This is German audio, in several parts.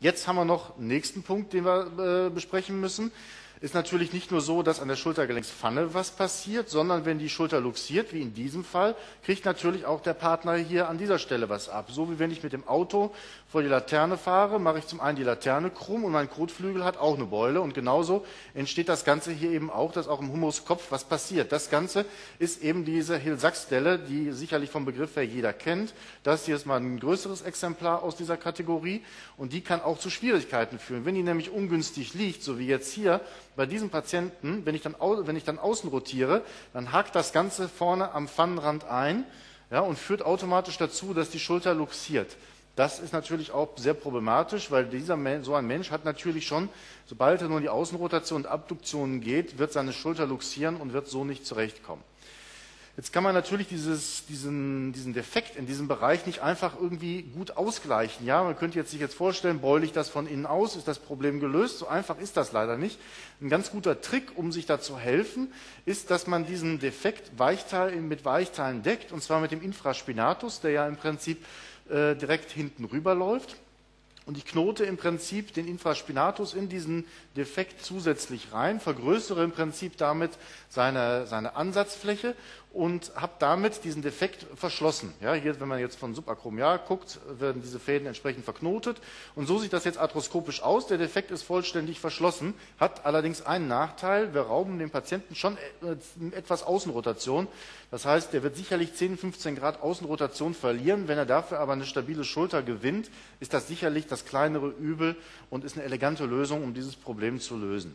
Jetzt haben wir noch einen nächsten Punkt, den wir besprechen müssen. Ist natürlich nicht nur so, dass an der Schultergelenkspfanne was passiert, sondern wenn die Schulter luxiert, wie in diesem Fall, kriegt natürlich auch der Partner hier an dieser Stelle was ab. So wie wenn ich mit dem Auto vor die Laterne fahre, mache ich zum einen die Laterne krumm und mein Kotflügel hat auch eine Beule und genauso entsteht das Ganze hier eben auch, dass auch im Humuskopf was passiert. Das Ganze ist eben diese Hill-Sachs-Delle, die sicherlich vom Begriff her jeder kennt. Das hier ist mal ein größeres Exemplar aus dieser Kategorie und die kann auch zu Schwierigkeiten führen. Wenn die nämlich ungünstig liegt, so wie jetzt hier, bei diesem Patienten, wenn ich dann außen rotiere, dann hakt das Ganze vorne am Pfannenrand ein, ja, und führt automatisch dazu, dass die Schulter luxiert. Das ist natürlich auch sehr problematisch, weil so ein Mensch hat natürlich schon, sobald er nur in die Außenrotation und Abduktion geht, wird seine Schulter luxieren und wird so nicht zurechtkommen. Jetzt kann man natürlich diesen Defekt in diesem Bereich nicht einfach irgendwie gut ausgleichen. Ja, man könnte sich jetzt vorstellen, beule ich das von innen aus, ist das Problem gelöst? So einfach ist das leider nicht. Ein ganz guter Trick, um sich da zu helfen, ist, dass man diesen Defekt mit Weichteilen deckt, und zwar mit dem Infraspinatus, der ja im Prinzip direkt hinten rüberläuft. Und ich knote im Prinzip den Infraspinatus in diesen Defekt zusätzlich rein, vergrößere im Prinzip damit seine Ansatzfläche und habe damit diesen Defekt verschlossen. Ja, hier, wenn man jetzt von subakromial guckt, werden diese Fäden entsprechend verknotet. Und so sieht das jetzt arthroskopisch aus. Der Defekt ist vollständig verschlossen, hat allerdings einen Nachteil. Wir rauben dem Patienten schon etwas Außenrotation. Das heißt, der wird sicherlich 10, 15 Grad Außenrotation verlieren. Wenn er dafür aber eine stabile Schulter gewinnt, ist das sicherlich das kleinere Übel und ist eine elegante Lösung, um dieses Problem zu lösen.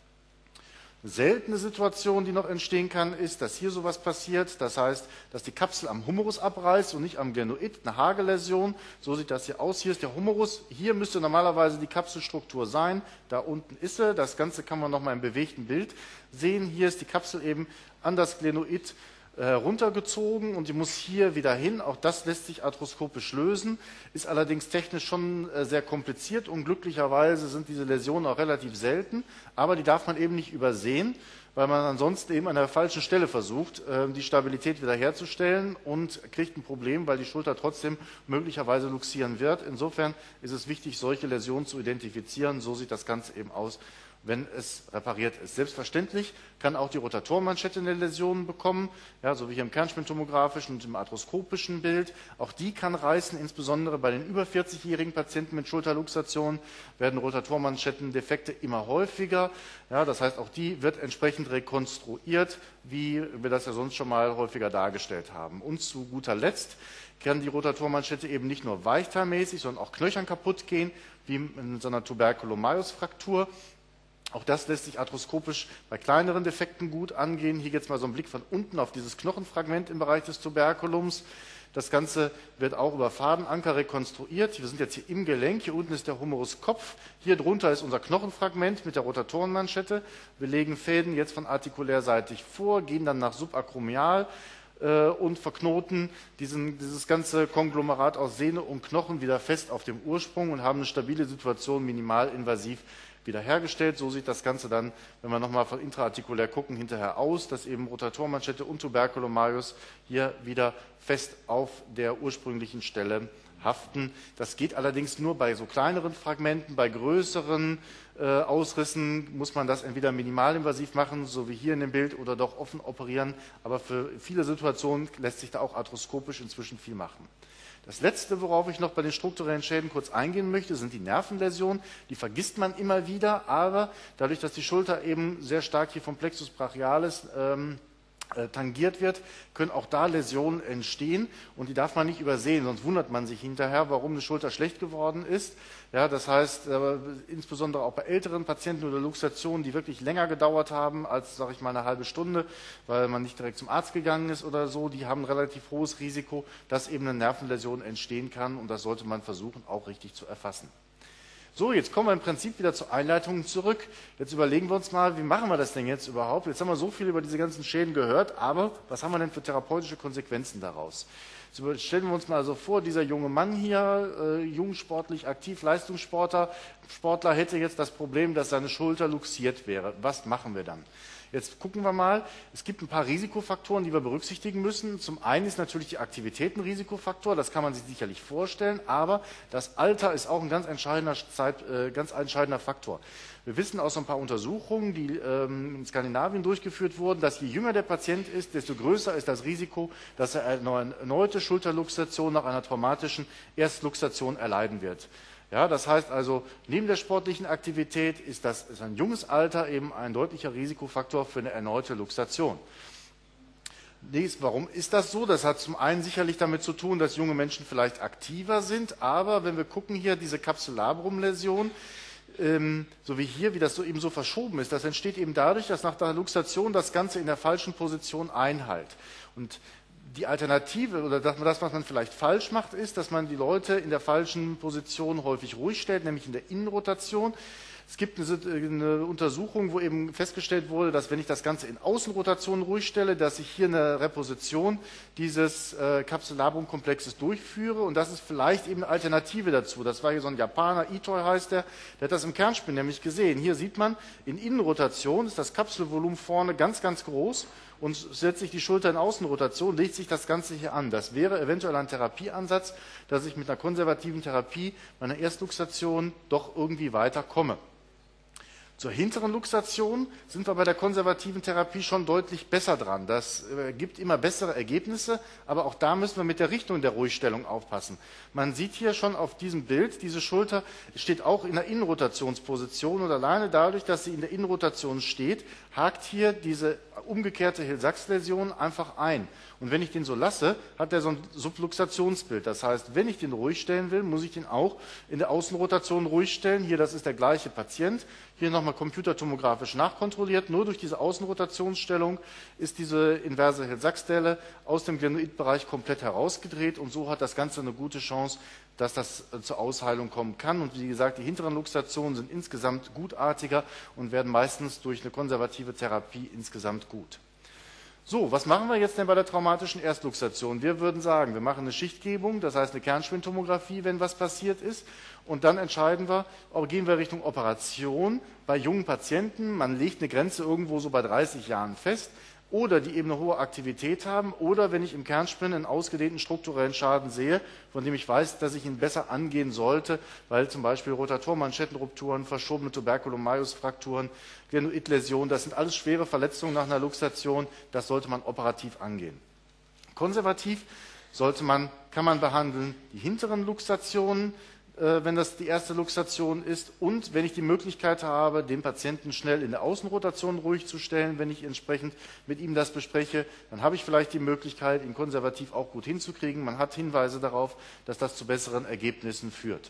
Eine seltene Situation, die noch entstehen kann, ist, dass hier sowas passiert. Das heißt, dass die Kapsel am Humerus abreißt und nicht am Glenoid, eine Haarläsion. So sieht das hier aus. Hier ist der Humerus. Hier müsste normalerweise die Kapselstruktur sein. Da unten ist sie. Das Ganze kann man nochmal im bewegten Bild sehen. Hier ist die Kapsel eben an das Glenoid runtergezogen und die muss hier wieder hin. Auch das lässt sich arthroskopisch lösen, ist allerdings technisch schon sehr kompliziert und glücklicherweise sind diese Läsionen auch relativ selten, aber die darf man eben nicht übersehen, weil man ansonsten eben an der falschen Stelle versucht, die Stabilität wiederherzustellen und kriegt ein Problem, weil die Schulter trotzdem möglicherweise luxieren wird. Insofern ist es wichtig, solche Läsionen zu identifizieren. So sieht das Ganze eben aus, wenn es repariert ist. Selbstverständlich kann auch die Rotatormanschette eine Läsion bekommen, ja, so wie hier im Kernspintomografischen und im arthroskopischen Bild. Auch die kann reißen, insbesondere bei den über 40-jährigen Patienten mit Schulterluxation werden Rotatormanschettendefekte immer häufiger. Ja, das heißt, auch die wird entsprechend rekonstruiert, wie wir das ja sonst schon mal häufiger dargestellt haben. Und zu guter Letzt kann die Rotatormanschette eben nicht nur weichteilmäßig, sondern auch knöchern kaputt gehen, wie in so einer Tuberculomaius-Fraktur. Auch das lässt sich arthroskopisch bei kleineren Defekten gut angehen. Hier jetzt mal so ein Blick von unten auf dieses Knochenfragment im Bereich des Tuberculums. Das Ganze wird auch über Fadenanker rekonstruiert. Wir sind jetzt hier im Gelenk. Hier unten ist der Humeruskopf. Hier drunter ist unser Knochenfragment mit der Rotatorenmanschette. Wir legen Fäden jetzt von artikulärseitig vor, gehen dann nach subakromial und verknoten dieses ganze Konglomerat aus Sehne und Knochen wieder fest auf dem Ursprung und haben eine stabile Situation minimalinvasiv wiederhergestellt. So sieht das Ganze dann, wenn wir nochmal von intraartikulär gucken, hinterher aus, dass eben Rotatormanschette und Tuberculomaius hier wieder fest auf der ursprünglichen Stelle haften. Das geht allerdings nur bei so kleineren Fragmenten. Bei größeren Ausrissen muss man das entweder minimalinvasiv machen, so wie hier in dem Bild, oder doch offen operieren. Aber für viele Situationen lässt sich da auch arthroskopisch inzwischen viel machen. Das Letzte, worauf ich noch bei den strukturellen Schäden kurz eingehen möchte, sind die Nervenläsionen. Die vergisst man immer wieder, aber dadurch, dass die Schulter eben sehr stark hier vom Plexus brachialis tangiert wird, können auch da Läsionen entstehen und die darf man nicht übersehen, sonst wundert man sich hinterher, warum eine Schulter schlecht geworden ist. Ja, das heißt, insbesondere auch bei älteren Patienten oder Luxationen, die wirklich länger gedauert haben als, sage ich mal, eine halbe Stunde, weil man nicht direkt zum Arzt gegangen ist oder so, die haben ein relativ hohes Risiko, dass eben eine Nervenläsion entstehen kann und das sollte man versuchen, auch richtig zu erfassen. So, jetzt kommen wir im Prinzip wieder zur Einleitung zurück. Jetzt überlegen wir uns mal, wie machen wir das denn jetzt überhaupt? Jetzt haben wir so viel über diese ganzen Schäden gehört, aber was haben wir denn für therapeutische Konsequenzen daraus? Jetzt stellen wir uns mal so vor, dieser junge Mann hier, jung, sportlich, aktiv, Leistungssportler, hätte jetzt das Problem, dass seine Schulter luxiert wäre. Was machen wir dann? Jetzt gucken wir mal, es gibt ein paar Risikofaktoren, die wir berücksichtigen müssen. Zum einen ist natürlich die Aktivität ein Risikofaktor, das kann man sich sicherlich vorstellen, aber das Alter ist auch ein ganz entscheidender Faktor. Wir wissen aus ein paar Untersuchungen, die in Skandinavien durchgeführt wurden, dass je jünger der Patient ist, desto größer ist das Risiko, dass er eine erneute Schulterluxation nach einer traumatischen Erstluxation erleiden wird. Ja, das heißt also, neben der sportlichen Aktivität ist ein junges Alter eben ein deutlicher Risikofaktor für eine erneute Luxation. Warum ist das so? Das hat zum einen sicherlich damit zu tun, dass junge Menschen vielleicht aktiver sind, aber wenn wir gucken hier, diese Capsulabrum-Läsion, so wie hier, wie das so eben so verschoben ist, das entsteht eben dadurch, dass nach der Luxation das Ganze in der falschen Position einhält. Und die Alternative oder das, was man vielleicht falsch macht, ist, dass man die Leute in der falschen Position häufig ruhig stellt, nämlich in der Innenrotation. Es gibt eine Untersuchung, wo eben festgestellt wurde, dass wenn ich das Ganze in Außenrotation ruhig stelle, dass ich hier eine Reposition dieses Capsulabrum-Komplexes durchführe und das ist vielleicht eben eine Alternative dazu. Das war hier so ein Japaner, Itoi heißt der hat das im Kernspin nämlich gesehen. Hier sieht man, in Innenrotation ist das Kapselvolumen vorne ganz, ganz groß und setzt sich die Schulter in Außenrotation, legt sich das Ganze hier an. Das wäre eventuell ein Therapieansatz, dass ich mit einer konservativen Therapie meiner Erstluxation doch irgendwie weiterkomme. Zur hinteren Luxation sind wir bei der konservativen Therapie schon deutlich besser dran. Das gibt immer bessere Ergebnisse, aber auch da müssen wir mit der Richtung der Ruhigstellung aufpassen. Man sieht hier schon auf diesem Bild, diese Schulter steht auch in der Innenrotationsposition und alleine dadurch, dass sie in der Innenrotation steht, hakt hier diese umgekehrte Hill-Sachs-Läsion einfach ein. Und wenn ich den so lasse, hat er so ein Subluxationsbild. Das heißt, wenn ich den ruhig stellen will, muss ich den auch in der Außenrotation ruhig stellen. Hier, das ist der gleiche Patient. Hier nochmal computertomografisch nachkontrolliert. Nur durch diese Außenrotationsstellung ist diese inverse Hill-Sachs-Delle aus dem Glenoidbereich komplett herausgedreht und so hat das Ganze eine gute Chance, dass das zur Ausheilung kommen kann. Und wie gesagt, die hinteren Luxationen sind insgesamt gutartiger und werden meistens durch eine konservative Therapie insgesamt gut. So, was machen wir jetzt denn bei der traumatischen Erstluxation? Wir würden sagen, wir machen eine Schichtgebung, das heißt eine Kernspintomographie, wenn was passiert ist. Und dann entscheiden wir, gehen wir Richtung Operation bei jungen Patienten. Man legt eine Grenze irgendwo so bei 30 Jahren fest. Oder die eben eine hohe Aktivität haben, oder wenn ich im Kernspin einen ausgedehnten strukturellen Schaden sehe, von dem ich weiß, dass ich ihn besser angehen sollte, weil zum Beispiel Rotatormanschettenrupturen, verschobene Tuberculum-Majus-Frakturen, Glenoidläsionen, das sind alles schwere Verletzungen nach einer Luxation, das sollte man operativ angehen. Konservativ kann man behandeln die hinteren Luxationen, wenn das die erste Luxation ist und wenn ich die Möglichkeit habe, den Patienten schnell in der Außenrotation ruhig zu stellen, wenn ich entsprechend mit ihm das bespreche, dann habe ich vielleicht die Möglichkeit, ihn konservativ auch gut hinzukriegen. Man hat Hinweise darauf, dass das zu besseren Ergebnissen führt.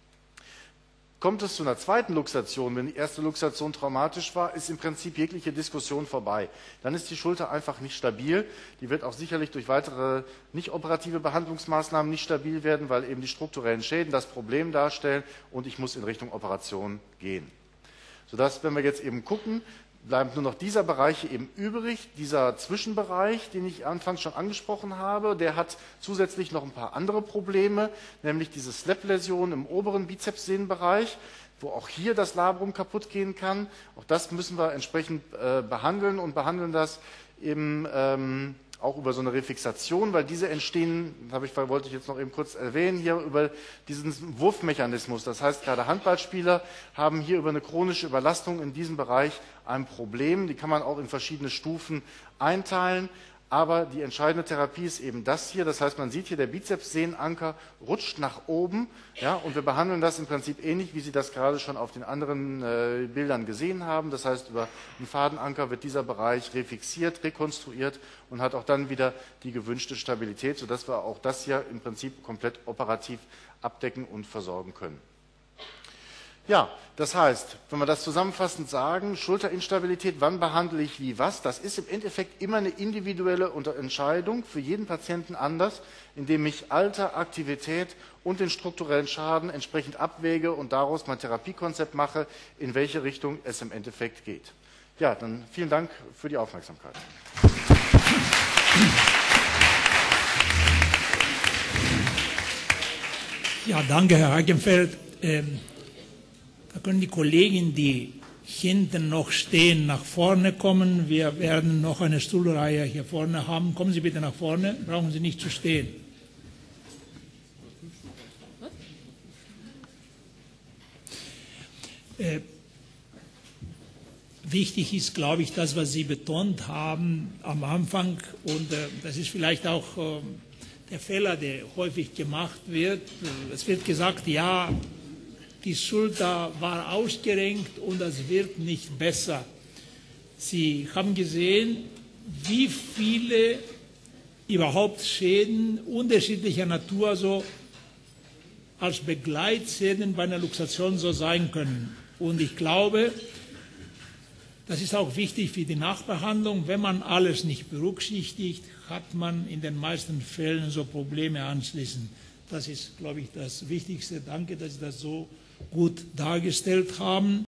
Kommt es zu einer zweiten Luxation, wenn die erste Luxation traumatisch war, ist im Prinzip jegliche Diskussion vorbei. Dann ist die Schulter einfach nicht stabil. Die wird auch sicherlich durch weitere nicht operative Behandlungsmaßnahmen nicht stabil werden, weil eben die strukturellen Schäden das Problem darstellen und ich muss in Richtung Operation gehen. Sodass, wenn wir jetzt eben gucken, bleibt nur noch dieser Bereich hier eben übrig, dieser Zwischenbereich, den ich anfangs schon angesprochen habe, der hat zusätzlich noch ein paar andere Probleme, nämlich diese Slap-Läsion im oberen Bizepssehnenbereich, wo auch hier das Labrum kaputt gehen kann. Auch das müssen wir entsprechend behandeln und behandeln das eben auch über so eine Refixation, weil diese entstehen, wollte ich jetzt noch eben kurz erwähnen, hier über diesen Wurfmechanismus. Das heißt, gerade Handballspieler haben hier über eine chronische Überlastung in diesem Bereich ein Problem. Die kann man auch in verschiedene Stufen einteilen. Aber die entscheidende Therapie ist eben das hier. Das heißt, man sieht hier, der Bizepssehnenanker rutscht nach oben. Ja, und wir behandeln das im Prinzip ähnlich, wie Sie das gerade schon auf den anderen Bildern gesehen haben. Das heißt, über einen Fadenanker wird dieser Bereich refixiert, rekonstruiert und hat auch dann wieder die gewünschte Stabilität, sodass wir auch das hier im Prinzip komplett operativ abdecken und versorgen können. Ja, das heißt, wenn wir das zusammenfassend sagen, Schulterinstabilität, wann behandle ich wie was, das ist im Endeffekt immer eine individuelle Entscheidung, für jeden Patienten anders, indem ich Alter, Aktivität und den strukturellen Schaden entsprechend abwäge und daraus mein Therapiekonzept mache, in welche Richtung es im Endeffekt geht. Ja, dann vielen Dank für die Aufmerksamkeit. Ja, danke, Herr Hagenfeld. Da können die Kollegen, die hinten noch stehen, nach vorne kommen. Wir werden noch eine Stuhlreihe hier vorne haben. Kommen Sie bitte nach vorne, brauchen Sie nicht zu stehen. Wichtig ist, glaube ich, das, was Sie betont haben am Anfang, und das ist vielleicht auch der Fehler, der häufig gemacht wird. Es wird gesagt, ja, die Schulter war ausgerenkt und das wird nicht besser. Sie haben gesehen, wie viele überhaupt Schäden unterschiedlicher Natur so als Begleitschäden bei einer Luxation so sein können. Und ich glaube, das ist auch wichtig für die Nachbehandlung. Wenn man alles nicht berücksichtigt, hat man in den meisten Fällen so Probleme anschließend. Das ist, glaube ich, das Wichtigste. Danke, dass Sie das so gut dargestellt haben.